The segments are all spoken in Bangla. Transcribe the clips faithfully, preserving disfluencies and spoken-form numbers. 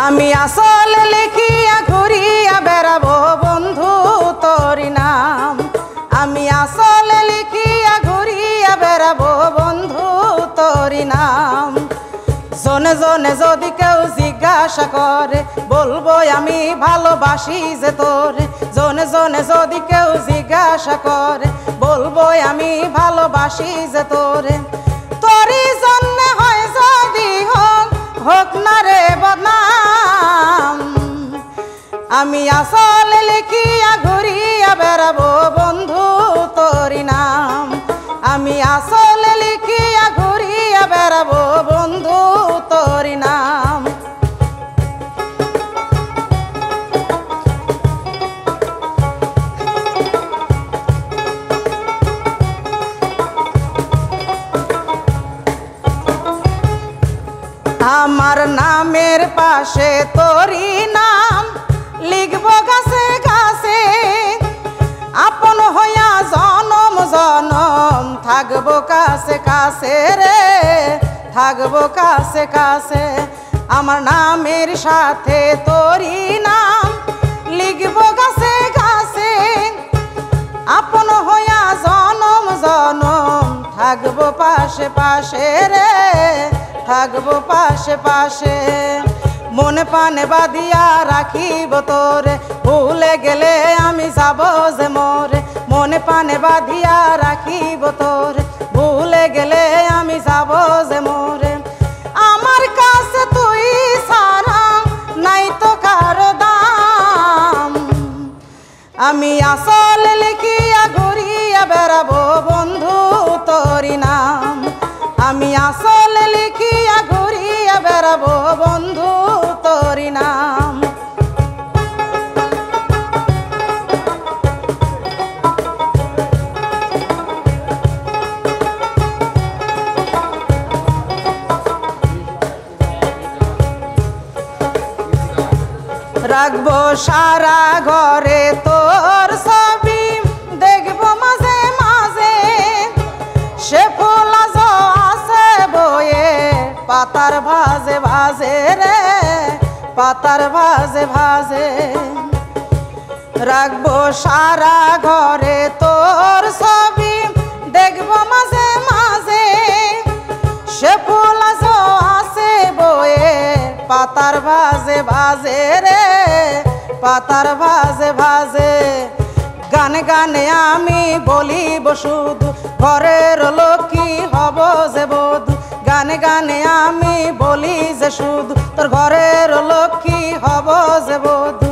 আমি আসলে লিখিয়া ঘুরিয়া বেড়াবো বন্ধু তোরি নাম। আমি আসলে লিখিয়া ঘুরিয়া বেড়াবো বন্ধু তোরি নাম। জনে জনে যদি কেউ জিজ্ঞাসা করে বলবো আমি ভালোবাসি যে তোরে। জনে জনে যদি কেউ জিজ্ঞাসা করে বলবো আমি ভালোবাসি যে তোরে। তোরি জন্যে হয় যদি হোক হোক না রে বদনাম। আমি আসলে লিখিয়া ঘুরিয়া বেড়াবো বন্ধু তোরি নাম। আমি আসলে লিখিয়া ঘুরিয়া বেড়াবো বন্ধু তোরি নাম। আমার নামের পাশে তোরি নাম লিখবো গাছে গাছে। আপন হইয়া জনম জনম থাকবো কাছে কাছে রে, থাকবো কাছে কাছে। আমার নামের সাথে তোরি নাম লিখবো গাছে গাছে। আপন হইয়া জনম জনম থাকবো পাশে পাশে রে, থাকবো পাশে পাশে। মনে পানে বাঁধিয়া রাখিব তোরে, ভুলে গেলে আমি যাব যে মোরে। মনে পানে বাঁধিয়া রাখিব তোরে, ভুলে গেলে আমি যাব যে মোরে। আমার কাছে তুই সারা নাই তো কারো দাম। আমি আসলে লিখিয়া ঘুরিয়া বেড়াবো বন্ধু তোরি নাম। আমি আসলে লিখিয়া ঘুরিয়া বেড়াবো বন্ধু তোরি নাম। রাখবো সারা ঘরে তোর ছবি, দেখবো মাঝে মাঝে। সে ফুল আছে বয়ে পাতার ভাজে ভাজে রে, পাতার ভাজে ভাজে। রাখবো সারা ঘরে তোর ছবি, দেখবো মাঝে মাঝে। সে ফুল আছে বয়ে পাতার ভাজে ভাজে রে, পাতার ভাজে ভাজে। গানে গানে আমি বলিব শুধু, ঘরের লক্ষ্মী হব যে বধূ। গানে গানে আমি বলি যে শুধু, তোর ঘরের লক্ষ্মী হব যে বধূ।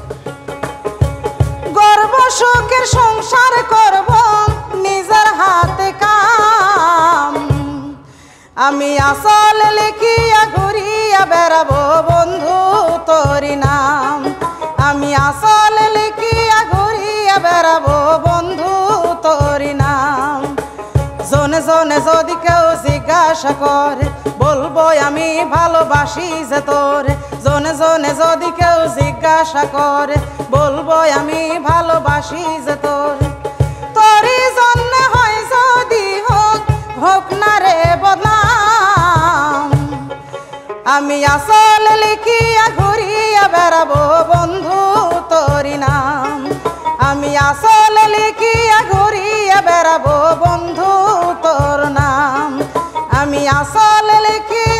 গর্ব সুখের সংসার করব নিজের হাতে কাম। আমি আসলে লিখিয়া ঘুরিয়া বেড়াবো বন্ধু তোরি নাম। আমি আসলে লিখিয়া ঘুরিয়া বেড়াবো বন্ধু তোরি নাম। জনে জনে যদি কেউ জিজ্ঞাসা করে বলবো আমি ভালোবাসি যে তোরে। জনে জনে যদি কেউ জিজ্ঞাসা করে বলবো আমি ভালোবাসি যে তোরে। তোরি জন্যে হয় যদি হোক হোক না রে বদনাম। আমি আসলে লিখিয়া ঘুরিয়া বেড়াবো বন্ধু তোরি নাম। আমি আসলে লিখিয়া ঘুরিয়া বেড়াবো বন্ধু তোর নাম। আমি আসলে লিখি